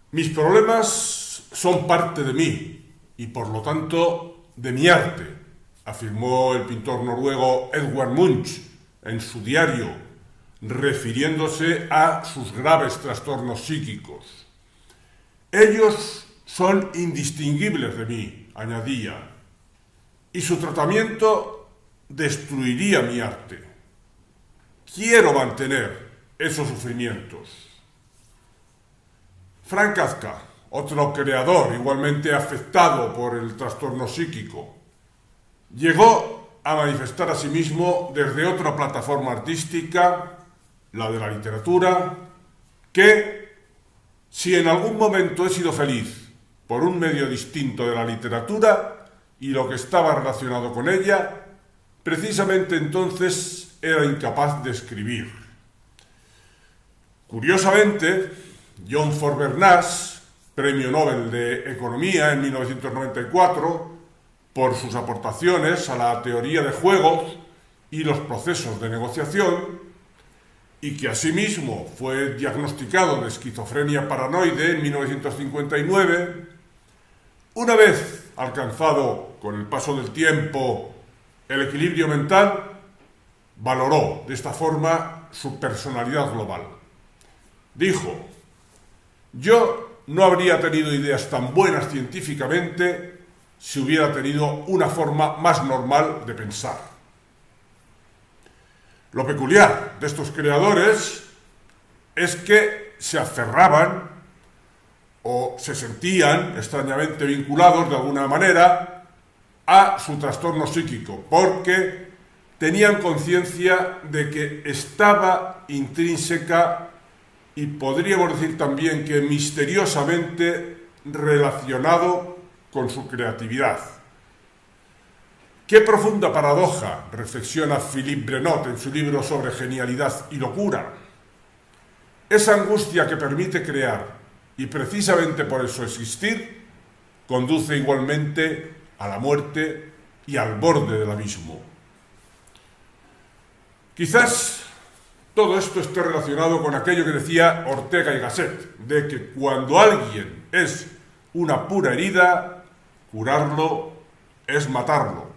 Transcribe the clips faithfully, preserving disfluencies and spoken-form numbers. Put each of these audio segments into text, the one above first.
Mis problemas son parte de mí y por lo tanto de mi arte, afirmó el pintor noruego Edvard Munch en su diario, refiriéndose a sus graves trastornos psíquicos. Ellos son indistinguibles de mí, añadía, y su tratamiento destruiría mi arte. Quiero mantener esos sufrimientos. Frank Kafka, otro creador igualmente afectado por el trastorno psíquico, llegó a manifestar a sí mismo desde otra plataforma artística, la de la literatura, que si en algún momento he sido feliz por un medio distinto de la literatura y lo que estaba relacionado con ella, precisamente entonces era incapaz de escribir. Curiosamente, John Forbernaz, premio Nobel de Economía en mil novecientos noventa y cuatro, por sus aportaciones a la teoría de juegos y los procesos de negociación, y que asimismo fue diagnosticado de esquizofrenia paranoide en mil novecientos cincuenta y nueve, una vez alcanzado con el paso del tiempo el equilibrio mental, valoró de esta forma su personalidad global. Dijo: yo no habría tenido ideas tan buenas científicamente si hubiera tenido una forma más normal de pensar. Lo peculiar de estos creadores es que se aferraban o se sentían extrañamente vinculados de alguna manera a su trastorno psíquico, porque tenían conciencia de que estaba intrínseca y podríamos decir también que misteriosamente relacionado con su creatividad. Qué profunda paradoja, reflexiona Philippe Brenot en su libro sobre genialidad y locura. Esa angustia que permite crear y precisamente por eso existir, conduce igualmente a la muerte y al borde del abismo. Quizás todo esto esté relacionado con aquello que decía Ortega y Gasset, de que cuando alguien es una pura herida, curarlo es matarlo.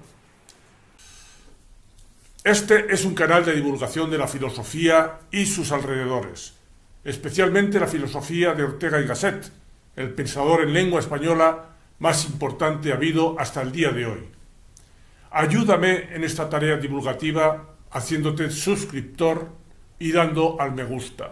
Este es un canal de divulgación de la filosofía y sus alrededores, especialmente la filosofía de Ortega y Gasset, el pensador en lengua española más importante habido hasta el día de hoy. Ayúdame en esta tarea divulgativa haciéndote suscriptor y dando al me gusta.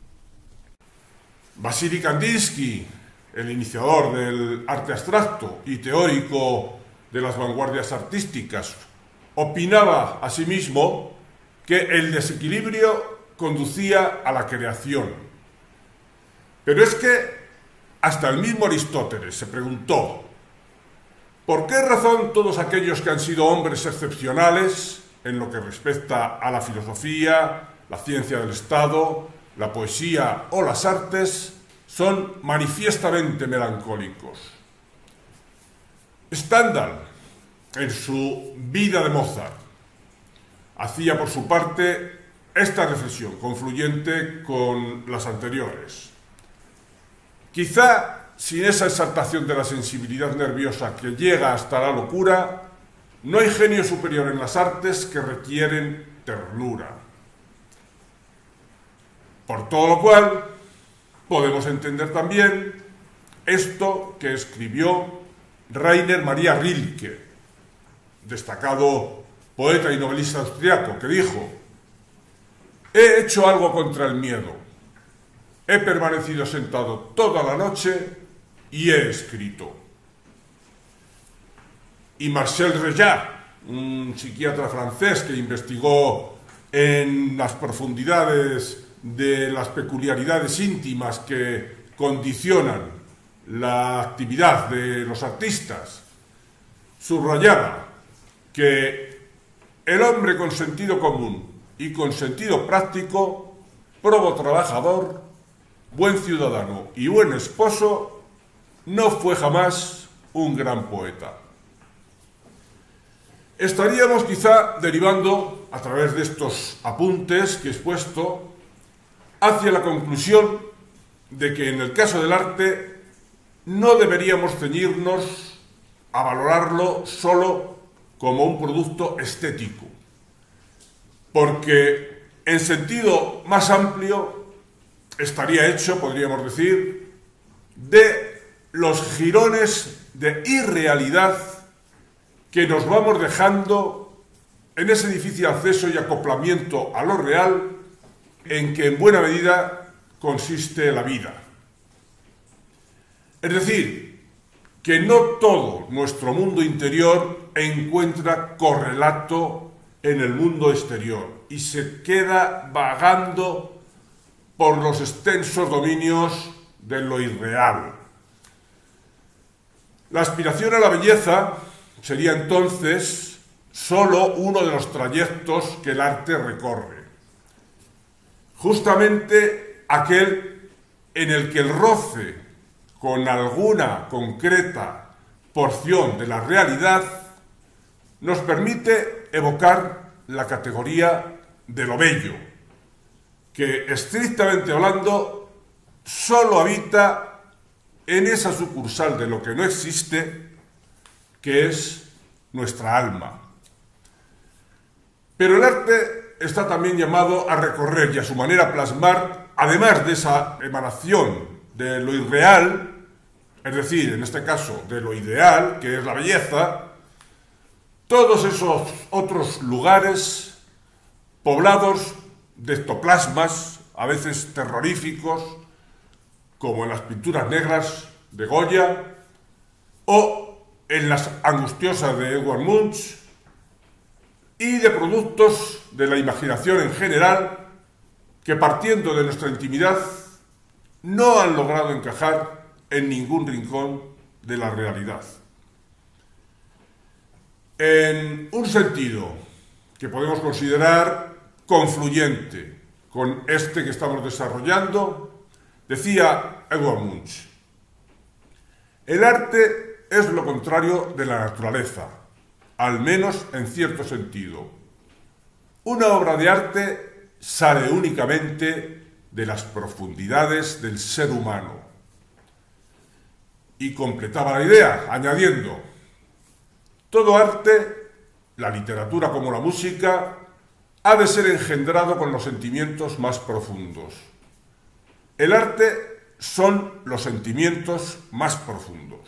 Vasily Kandinsky, el iniciador del arte abstracto y teórico de las vanguardias artísticas, opinaba asimismo que el desequilibrio conducía a la creación. Pero es que hasta el mismo Aristóteles se preguntó: ¿por qué razón todos aquellos que han sido hombres excepcionales en lo que respecta a la filosofía, la ciencia del Estado, la poesía o las artes son manifiestamente melancólicos? Stendhal, en su Vida de Mozart, hacía por su parte esta reflexión, confluyente con las anteriores. Quizá sin esa exaltación de la sensibilidad nerviosa que llega hasta la locura, no hay genio superior en las artes que requieren ternura. Por todo lo cual, podemos entender también esto que escribió Rainer Maria Rilke, destacado poeta y novelista austriaco, que dijo: he hecho algo contra el miedo, he permanecido sentado toda la noche y he escrito. Y Marcel Reillard, un psiquiatra francés que investigó en las profundidades de las peculiaridades íntimas que condicionan la actividad de los artistas, subrayaba que el hombre con sentido común y con sentido práctico, probo trabajador, buen ciudadano y buen esposo, no fue jamás un gran poeta. Estaríamos quizá derivando, a través de estos apuntes que he expuesto, hacia la conclusión de que en el caso del arte no deberíamos ceñirnos a valorarlo solo como un producto estético, porque en sentido más amplio estaría hecho, podríamos decir, de los jirones de irrealidad que nos vamos dejando en ese difícil acceso y acoplamiento a lo real en que en buena medida consiste la vida. Es decir, que no todo nuestro mundo interior encuentra correlato en el mundo exterior y se queda vagando por los extensos dominios de lo irreal. La aspiración a la belleza sería entonces solo uno de los trayectos que el arte recorre. Justamente aquel en el que el roce con alguna concreta porción de la realidad nos permite evocar la categoría de lo bello, que estrictamente hablando solo habita en esa sucursal de lo que no existe, que es nuestra alma. Pero el arte está también llamado a recorrer y a su manera plasmar, además de esa emanación de lo irreal, es decir, en este caso, de lo ideal, que es la belleza, todos esos otros lugares poblados de ectoplasmas, a veces terroríficos, como en las pinturas negras de Goya, o en las angustiosas de Edvard Munch, y de productos de la imaginación en general, que partiendo de nuestra intimidad, no han logrado encajar en ningún rincón de la realidad. En un sentido que podemos considerar confluyente con este que estamos desarrollando, decía Edvard Munch: el arte es lo contrario de la naturaleza, al menos en cierto sentido. Una obra de arte sale únicamente de las profundidades del ser humano. Y completaba la idea, añadiendo: todo arte, la literatura como la música, ha de ser engendrado con los sentimientos más profundos. El arte son los sentimientos más profundos.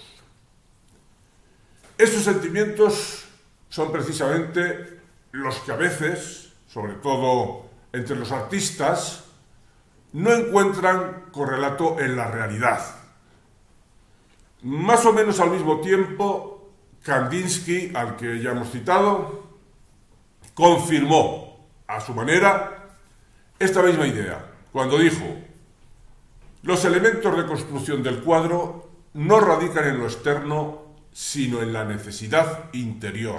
Esos sentimientos son precisamente los que a veces, sobre todo entre los artistas, no encuentran correlato en la realidad. Más o menos al mismo tiempo, Kandinsky, al que ya hemos citado, confirmó a su manera esta misma idea, cuando dijo: los elementos de construcción del cuadro no radican en lo externo, sino en la necesidad interior.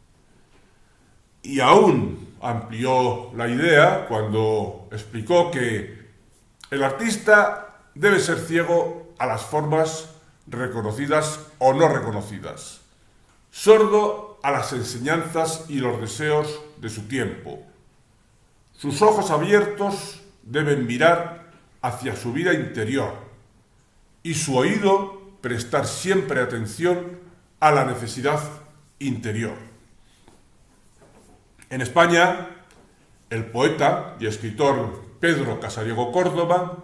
Y aún amplió la idea cuando explicó que el artista debe ser ciego a las formas reconocidas o no reconocidas, sordo a las enseñanzas y los deseos de su tiempo. Sus ojos abiertos deben mirar hacia su vida interior y su oído prestar siempre atención a la necesidad interior. En España, el poeta y escritor Pedro Casariego Córdoba,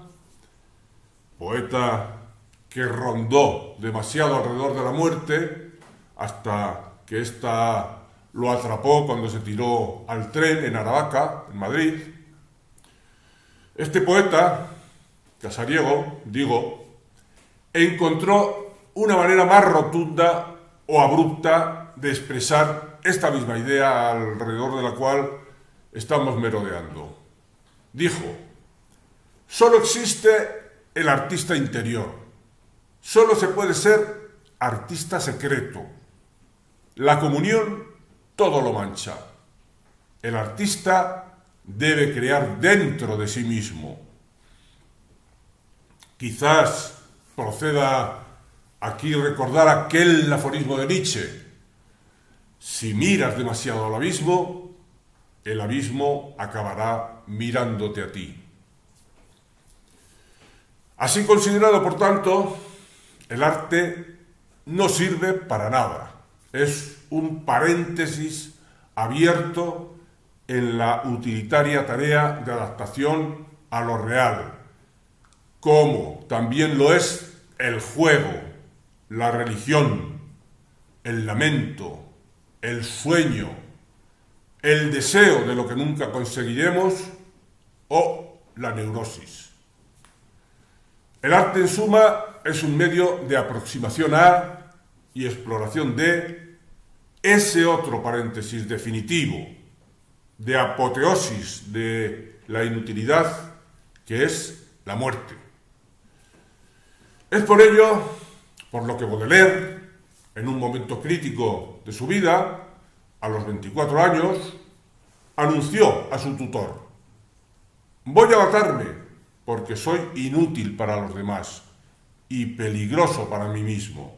poeta que rondó demasiado alrededor de la muerte hasta que ésta lo atrapó cuando se tiró al tren en Aravaca, en Madrid. Este poeta, Casariego, digo, encontró una manera más rotunda o abrupta de expresar esta misma idea alrededor de la cual estamos merodeando. Dijo: solo existe el artista interior. Solo se puede ser artista secreto. La comunión todo lo mancha. El artista debe crear dentro de sí mismo. Quizás proceda aquí recordar aquel aforismo de Nietzsche: si miras demasiado al abismo, el abismo acabará mirándote a ti. Así considerado, por tanto, el arte no sirve para nada. Es un paréntesis abierto en la utilitaria tarea de adaptación a lo real, como también lo es el juego, la religión, el lamento, el sueño, el deseo de lo que nunca conseguiremos o la neurosis. El arte, en suma, es un medio de aproximación a y exploración de ese otro paréntesis definitivo, de apoteosis de la inutilidad, que es la muerte. Es por ello por lo que Baudelaire, en un momento crítico de su vida, a los veinticuatro años, anunció a su tutor: «Voy a matarme porque soy inútil para los demás y peligroso para mí mismo».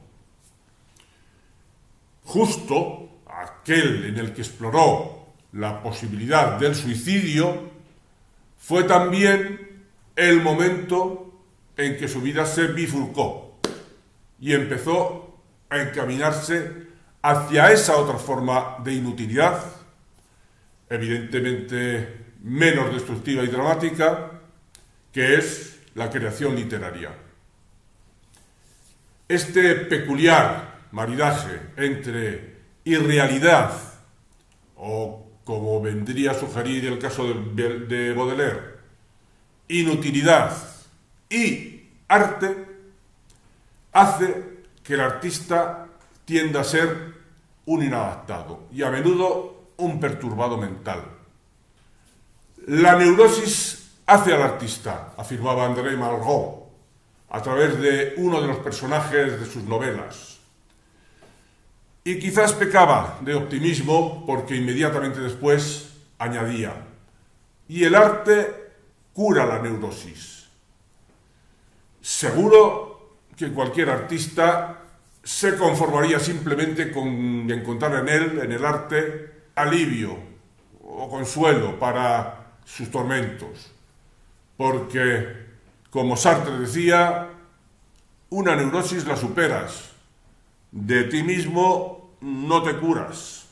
Justo aquel en el que exploró la posibilidad del suicidio fue también el momento en que su vida se bifurcó y empezó a encaminarse hacia esa otra forma de inutilidad, evidentemente menos destructiva y dramática, que es la creación literaria. Este peculiar maridaje entre irrealidad, o como vendría a sugerir el caso de, de Baudelaire, inutilidad y arte, hace que el artista tienda a ser un inadaptado y a menudo un perturbado mental. La neurosis hace al artista, afirmaba André Malraux, a través de uno de los personajes de sus novelas. Y quizás pecaba de optimismo porque inmediatamente después añadía: y el arte cura la neurosis. Seguro que cualquier artista se conformaría simplemente con encontrar en él, en el arte, alivio o consuelo para sus tormentos. Porque, como Sartre decía, una neurosis la superas, de ti mismo no te curas.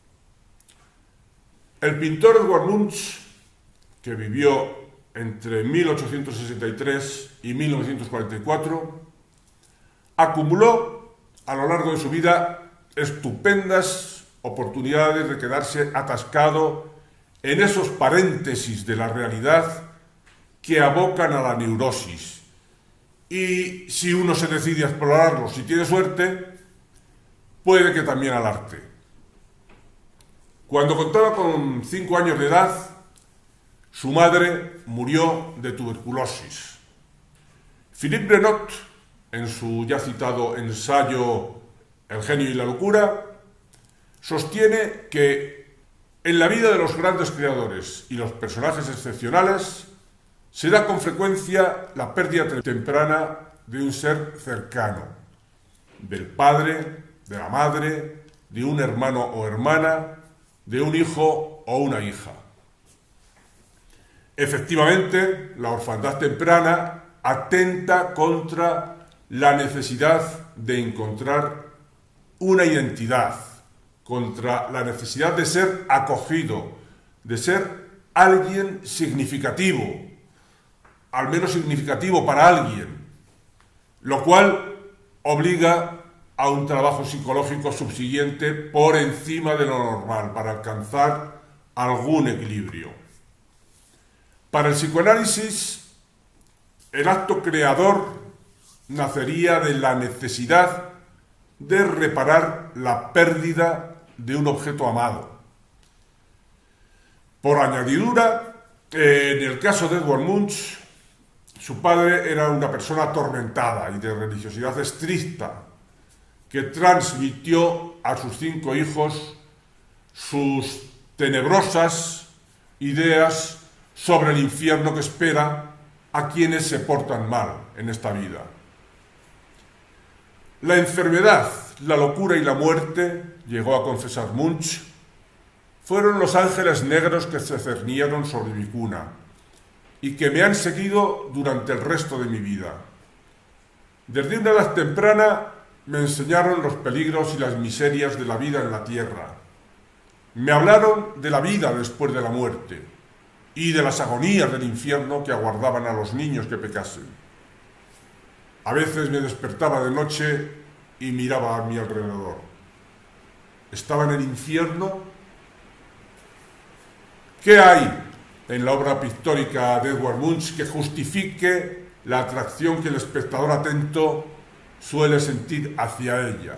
El pintor Edvard Munch, que vivió entre mil ochocientos sesenta y tres y mil novecientos cuarenta y cuatro, acumuló a lo largo de su vida estupendas oportunidades de quedarse atascado en esos paréntesis de la realidad que abocan a la neurosis. Y si uno se decide a explorarlos, si tiene suerte, puede que también al arte. Cuando contaba con cinco años de edad, su madre murió de tuberculosis. Philippe Brenot, en su ya citado ensayo El genio y la locura, sostiene que en la vida de los grandes creadores y los personajes excepcionales se da con frecuencia la pérdida temprana de un ser cercano, del padre, de la madre, de un hermano o hermana, de un hijo o una hija. Efectivamente, la orfandad temprana atenta contra la necesidad de encontrar una identidad, contra la necesidad de ser acogido, de ser alguien significativo, al menos significativo para alguien, lo cual obliga a un trabajo psicológico subsiguiente por encima de lo normal para alcanzar algún equilibrio. Para el psicoanálisis, el acto creador nacería de la necesidad de reparar la pérdida de un objeto amado. Por añadidura, en el caso de Edvard Munch, su padre era una persona atormentada y de religiosidad estricta, que transmitió a sus cinco hijos sus tenebrosas ideas sobre el infierno que espera a quienes se portan mal en esta vida. La enfermedad, la locura y la muerte, llegó a confesar Munch, fueron los ángeles negros que se cernieron sobre mi cuna y que me han seguido durante el resto de mi vida. Desde una edad temprana me enseñaron los peligros y las miserias de la vida en la tierra. Me hablaron de la vida después de la muerte y de las agonías del infierno que aguardaban a los niños que pecasen. A veces me despertaba de noche y miraba a mi alrededor. ¿Estaba en el infierno? ¿Qué hay en la obra pictórica de Edvard Munch que justifique la atracción que el espectador atento suele sentir hacia ella?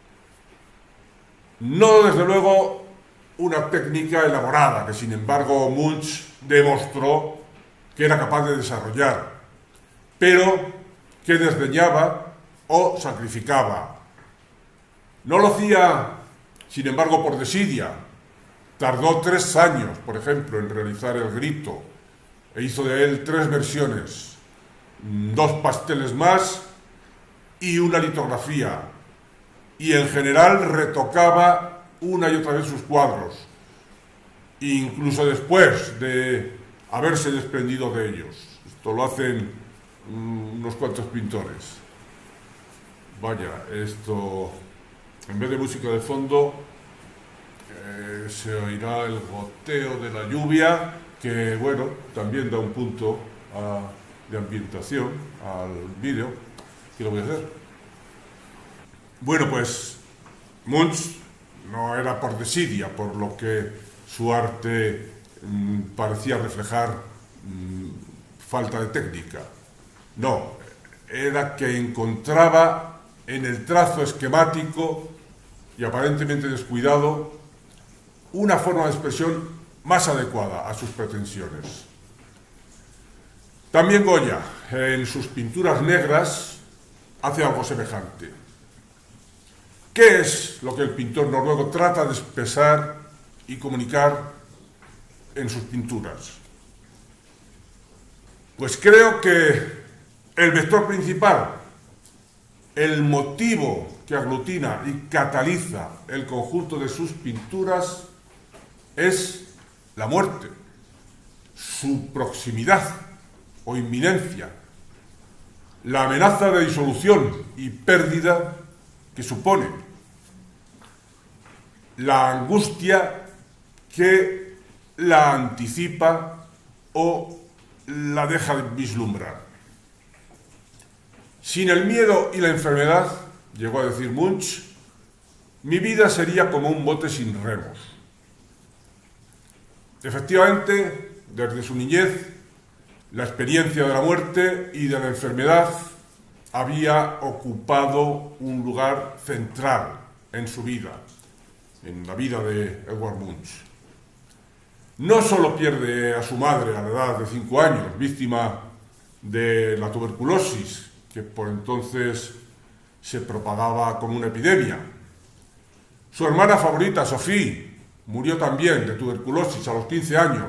No, desde luego, una técnica elaborada que, sin embargo, Munch demostró que era capaz de desarrollar, pero que desdeñaba o sacrificaba. No lo hacía, sin embargo, por desidia. Tardó tres años, por ejemplo, en realizar El Grito, e hizo de él tres versiones, dos pasteles más y una litografía, y en general retocaba una y otra vez sus cuadros, incluso después de haberse desprendido de ellos. Esto lo hacen mm, unos cuantos pintores. Vaya, esto, en vez de música de fondo, eh, se oirá el goteo de la lluvia, que, bueno, también da un punto a, de ambientación al vídeo. ¿Qué lo voy a hacer? Bueno, pues Munch no era por desidia, por lo que su arte mmm, parecía reflejar mmm, falta de técnica. No, era que encontraba en el trazo esquemático y aparentemente descuidado una forma de expresión más adecuada a sus pretensiones. También Goya, en sus pinturas negras, hace algo semejante. ¿Qué es lo que el pintor noruego trata de expresar y comunicar en sus pinturas? Pues creo que el vector principal, el motivo que aglutina y cataliza el conjunto de sus pinturas es la muerte, su proximidad o inminencia, la amenaza de disolución y pérdida que supone, la angustia que la anticipa o la deja de vislumbrar. Sin el miedo y la enfermedad, llegó a decir Munch, mi vida sería como un bote sin remos. Efectivamente, desde su niñez, la experiencia de la muerte y de la enfermedad había ocupado un lugar central en su vida, en la vida de Edvard Munch. No solo pierde a su madre a la edad de cinco años, víctima de la tuberculosis, que por entonces se propagaba como una epidemia. Su hermana favorita, Sophie, murió también de tuberculosis a los quince años.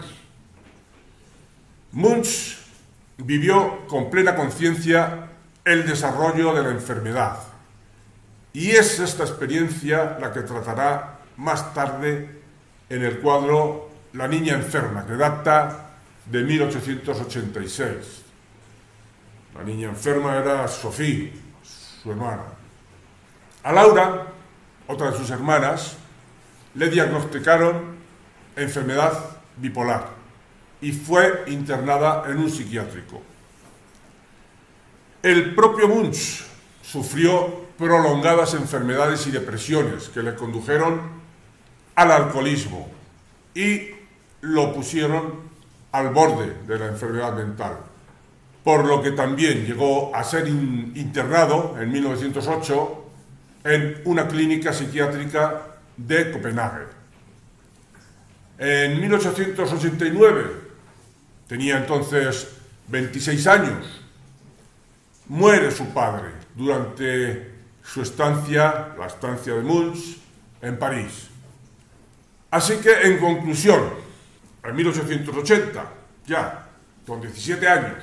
Munch vivió con plena conciencia el desarrollo de la enfermedad, y es esta experiencia la que tratará más tarde en el cuadro La niña enferma, que data de mil ochocientos ochenta y seis. La niña enferma era Sophie, su hermana. A Laura, otra de sus hermanas, le diagnosticaron enfermedad bipolar y fue internada en un psiquiátrico. El propio Munch sufrió prolongadas enfermedades y depresiones que le condujeron al alcoholismo y lo pusieron al borde de la enfermedad mental, por lo que también llegó a ser in- internado en mil novecientos ocho en una clínica psiquiátrica de Copenhague. En mil ochocientos ochenta y nueve, tenía entonces veintiséis años, muere su padre durante su estancia, la estancia de Munch, en París. Así que, en conclusión, en mil ochocientos ochenta, ya con diecisiete años,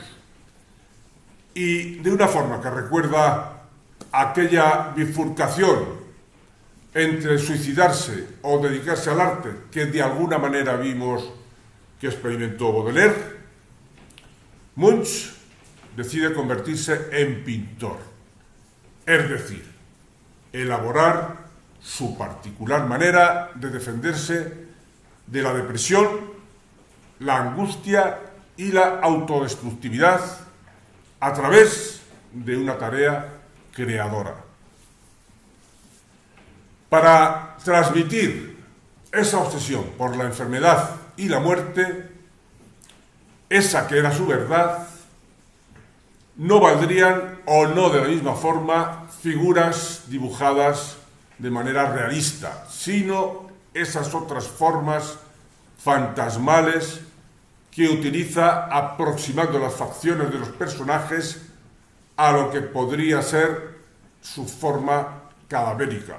y de una forma que recuerda aquella bifurcación entre suicidarse o dedicarse al arte que de alguna manera vimos que experimentó Baudelaire, Munch decide convertirse en pintor, es decir, elaborar su particular manera de defenderse de la depresión, la angustia y la autodestructividad a través de una tarea creadora. Para transmitir esa obsesión por la enfermedad y la muerte, esa que era su verdad, no valdrían, o no de la misma forma, figuras dibujadas de manera realista, sino esas otras formas fantasmales que utiliza aproximando las facciones de los personajes a lo que podría ser su forma cadavérica.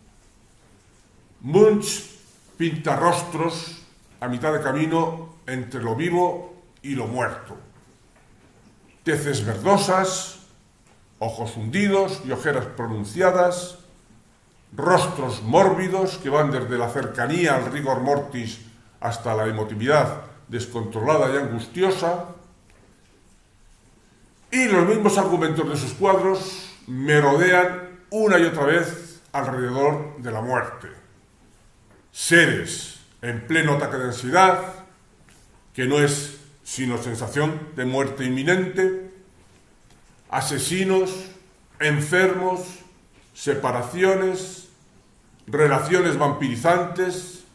Munch pinta rostros a mitad de camino entre lo vivo y lo muerto. Teces verdosas, ojos hundidos y ojeras pronunciadas, rostros mórbidos que van desde la cercanía al rigor mortis hasta la emotividad descontrolada y angustiosa, y los mismos argumentos de sus cuadros merodean una y otra vez alrededor de la muerte. Seres en pleno ataque de ansiedad, que no es sino sensación de muerte inminente, asesinos, enfermos, separaciones, relaciones vampirizantes.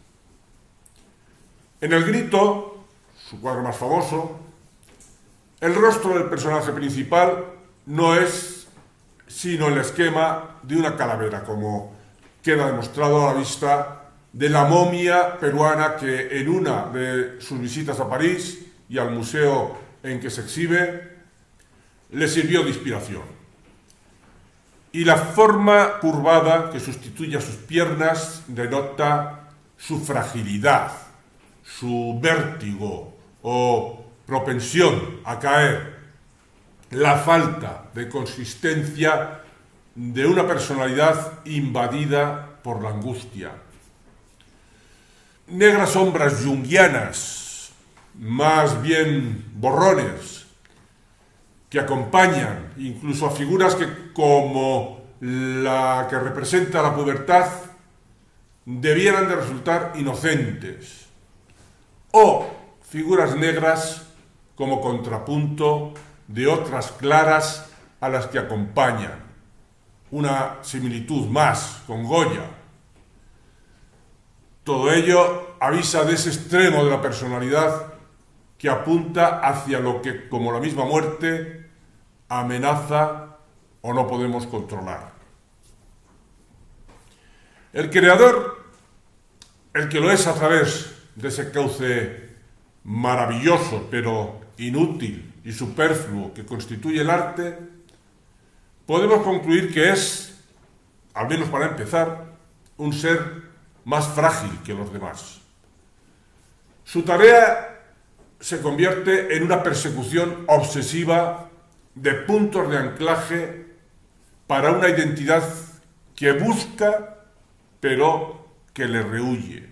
En El Grito, su cuadro más famoso, el rostro del personaje principal no es sino el esquema de una calavera, como queda demostrado a la vista de la momia peruana que en una de sus visitas a París y al museo en que se exhibe le sirvió de inspiración. Y la forma curvada que sustituye a sus piernas denota su fragilidad, su vértigo o propensión a caer, la falta de consistencia de una personalidad invadida por la angustia. Negras sombras junguianas, más bien borrones, que acompañan incluso a figuras que, como la que representa la pubertad, debieran de resultar inocentes, o figuras negras como contrapunto de otras claras a las que acompañan, una similitud más con Goya. Todo ello avisa de ese extremo de la personalidad que apunta hacia lo que, como la misma muerte, amenaza o no podemos controlar. El creador, el que lo es a través de ese cauce maravilloso pero inútil y superfluo que constituye el arte, podemos concluir que es, al menos para empezar, un ser más frágil que los demás. Su tarea se convierte en una persecución obsesiva de puntos de anclaje para una identidad que busca, pero que le rehúye.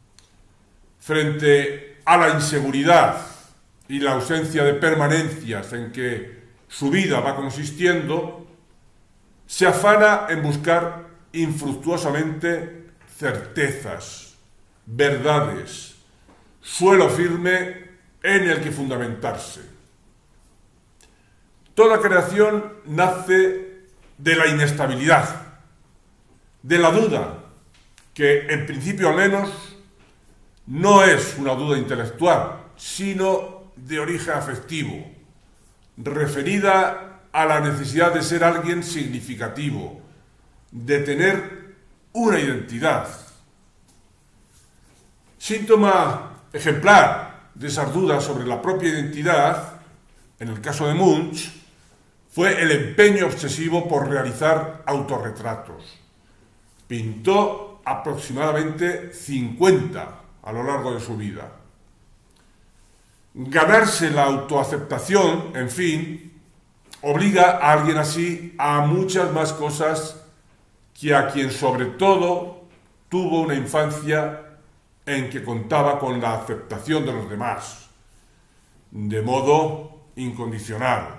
Frente a la inseguridad y la ausencia de permanencias en que su vida va consistiendo, se afana en buscar infructuosamente certezas, verdades, suelo firme en el que fundamentarse. Toda creación nace de la inestabilidad, de la duda, que en principio al menos no es una duda intelectual, sino de origen afectivo, referida a la necesidad de ser alguien significativo, de tener una identidad. Síntoma ejemplar de esas dudas sobre la propia identidad, en el caso de Munch, fue el empeño obsesivo por realizar autorretratos. Pintó aproximadamente cincuenta a lo largo de su vida. Ganarse la autoaceptación, en fin, obliga a alguien así a muchas más cosas que a quien sobre todo tuvo una infancia en que contaba con la aceptación de los demás, de modo incondicional.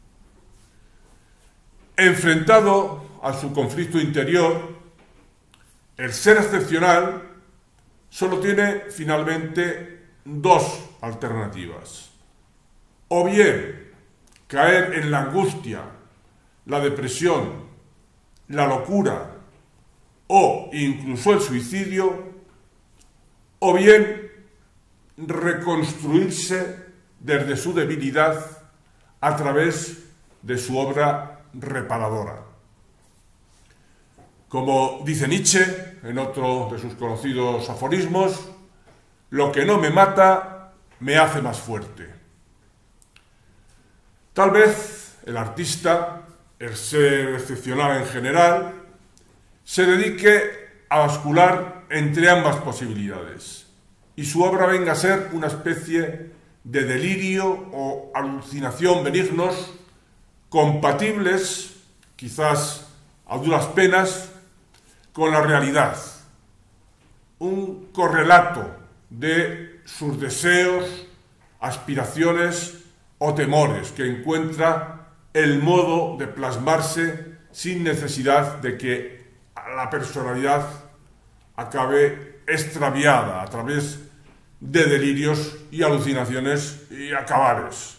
Enfrentado a su conflicto interior, el ser excepcional solo tiene finalmente dos alternativas. O bien caer en la angustia, la depresión, la locura o incluso el suicidio, o bien reconstruirse desde su debilidad a través de su obra reparadora. Como dice Nietzsche en otro de sus conocidos aforismos, lo que no me mata me hace más fuerte. Tal vez el artista, el ser excepcional en general, se dedique a bascular entre ambas posibilidades y su obra venga a ser una especie de delirio o alucinación benignos compatibles, quizás a duras penas, con la realidad. Un correlato de sus deseos, aspiraciones o temores que encuentra el modo de plasmarse sin necesidad de que la personalidad acabe extraviada a través de delirios y alucinaciones y acabares.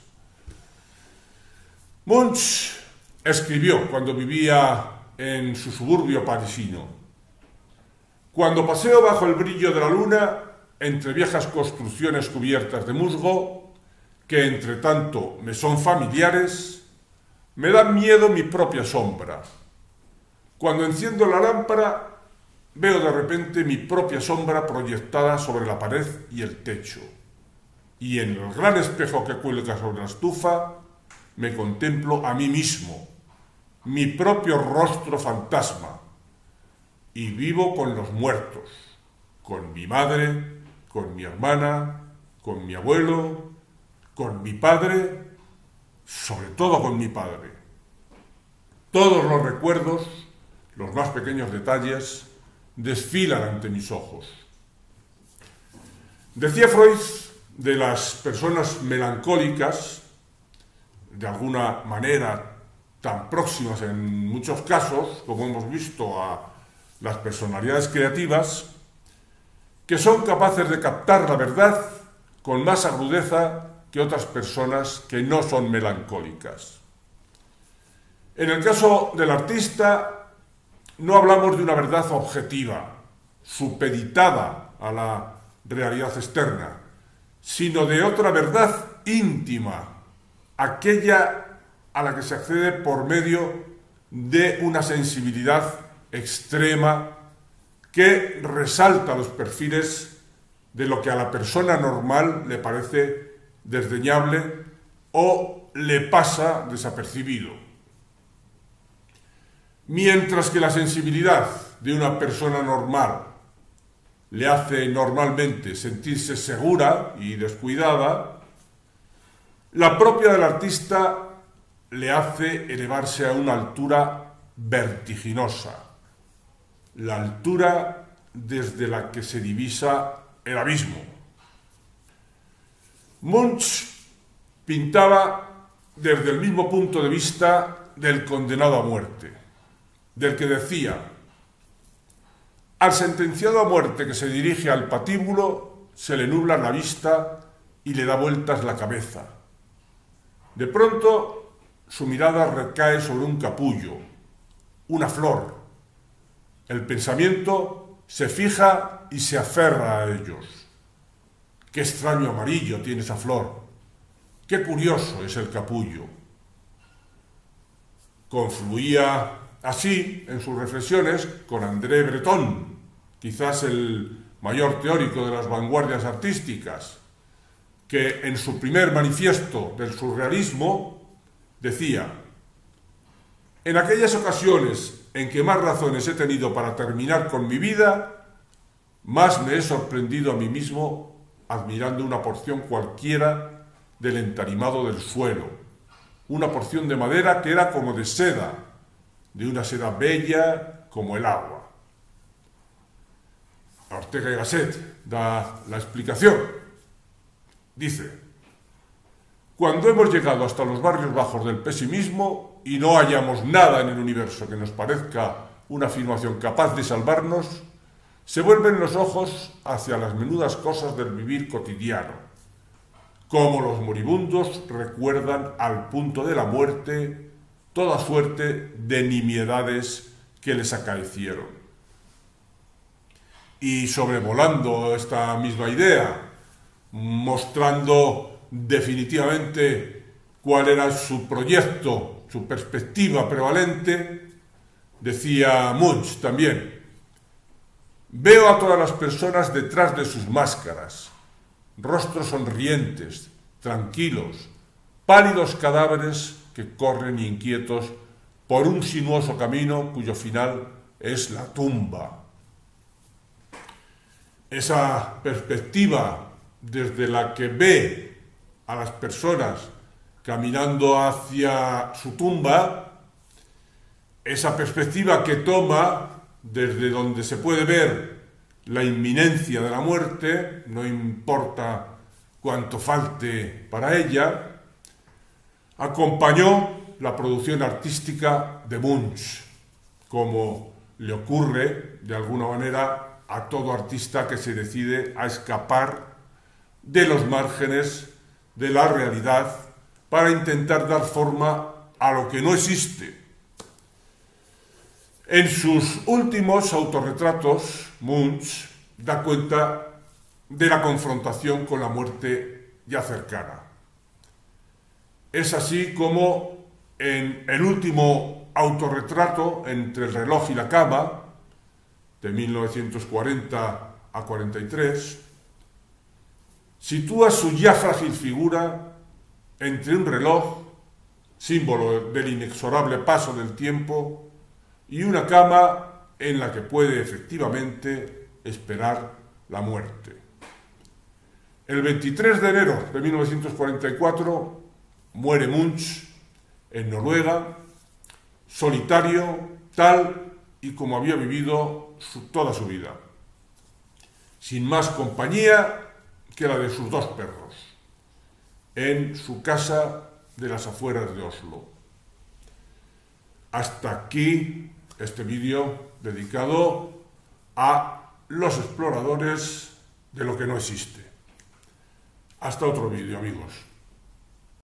Munch escribió cuando vivía en su suburbio parisino: cuando paseo bajo el brillo de la luna entre viejas construcciones cubiertas de musgo, que entre tanto me son familiares, me da miedo mi propia sombra. Cuando enciendo la lámpara, veo de repente mi propia sombra proyectada sobre la pared y el techo, y en el gran espejo que cuelga sobre la estufa, me contemplo a mí mismo, mi propio rostro fantasma, y vivo con los muertos, con mi madre, con mi hermana, con mi abuelo, con mi padre, sobre todo con mi padre. Todos los recuerdos, los más pequeños detalles, desfilan ante mis ojos. Decía Freud de las personas melancólicas, de alguna manera tan próximas en muchos casos, como hemos visto a las personalidades creativas, que son capaces de captar la verdad con más agudeza que otras personas que no son melancólicas. En el caso del artista, no hablamos de una verdad objetiva, supeditada a la realidad externa, sino de otra verdad íntima, aquella a la que se accede por medio de una sensibilidad extrema que resalta los perfiles de lo que a la persona normal le parece desdeñable o le pasa desapercibido. Mientras que la sensibilidad de una persona normal le hace normalmente sentirse segura y descuidada, la propia del artista le hace elevarse a una altura vertiginosa, la altura desde la que se divisa el abismo. Munch pintaba desde el mismo punto de vista del condenado a muerte, del que decía: al sentenciado a muerte que se dirige al patíbulo se le nubla la vista y le da vueltas la cabeza. De pronto su mirada recae sobre un capullo, una flor. El pensamiento se fija y se aferra a ellos. Qué extraño amarillo tiene esa flor. Qué curioso es el capullo. Confluía así en sus reflexiones con André Breton, quizás el mayor teórico de las vanguardias artísticas, que en su primer manifiesto del surrealismo decía: en aquellas ocasiones en que más razones he tenido para terminar con mi vida, más me he sorprendido a mí mismo admirando una porción cualquiera del entarimado del suelo, una porción de madera que era como de seda, de una seda bella como el agua. Ortega y Gasset da la explicación. Dice: cuando hemos llegado hasta los barrios bajos del pesimismo y no hallamos nada en el universo que nos parezca una afirmación capaz de salvarnos, se vuelven los ojos hacia las menudas cosas del vivir cotidiano, como los moribundos recuerdan al punto de la muerte toda suerte de nimiedades que les acaecieron. Y sobrevolando esta misma idea, mostrando definitivamente cuál era su proyecto, su perspectiva prevalente, decía Munch también: veo a todas las personas detrás de sus máscaras, rostros sonrientes, tranquilos, pálidos cadáveres que corren inquietos por un sinuoso camino cuyo final es la tumba. Esa perspectiva desde la que ve a las personas caminando hacia su tumba, esa perspectiva que toma desde donde se puede ver la inminencia de la muerte, no importa cuánto falte para ella, acompañó la producción artística de Munch, como le ocurre de alguna manera a todo artista que se decide a escapar de los márgenes de la realidad para intentar dar forma a lo que no existe. En sus últimos autorretratos, Munch da cuenta de la confrontación con la muerte ya cercana. Es así como en el último autorretrato, Entre el reloj y la cama, de mil novecientos cuarenta a cuarenta y tres, sitúa su ya frágil figura entre un reloj, símbolo del inexorable paso del tiempo, y una cama en la que puede efectivamente esperar la muerte. El veintitrés de enero de mil novecientos cuarenta y cuatro muere Munch en Noruega, solitario, tal y como había vivido su, toda su vida, sin más compañía que la de sus dos perros, en su casa de las afueras de Oslo. Hasta aquí este vídeo dedicado a los exploradores de lo que no existe. Hasta otro vídeo, amigos.